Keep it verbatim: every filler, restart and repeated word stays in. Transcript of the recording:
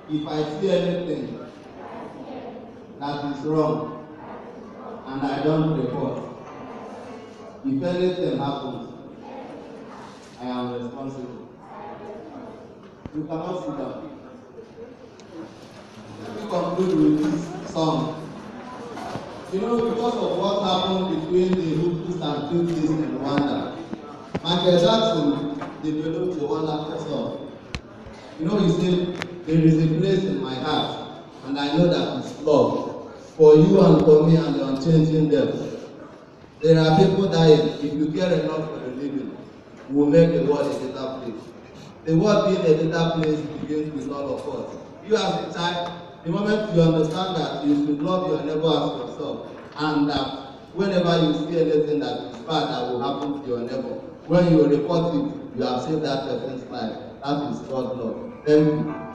If I see anything that is wrong and I don't report, if anything happens, I am responsible. You cannot sit down. Let me conclude with this song. You know, because of what happened between the Hutus and Tutsis in Rwanda, Michael Jackson developed a wonderful song. You know, he said, there is a place in my heart, and I know that it's love for you and for me and the unchanging depth. There are people dying. If you care enough for the living, we will make the world a better place. The world being a better place begins with all of us. You as a child, the moment you understand that you should love your neighbor as yourself, and that whenever you see anything that is bad that will happen to your neighbor, when you report it, you have saved that person's life. That is God's love. Thank you.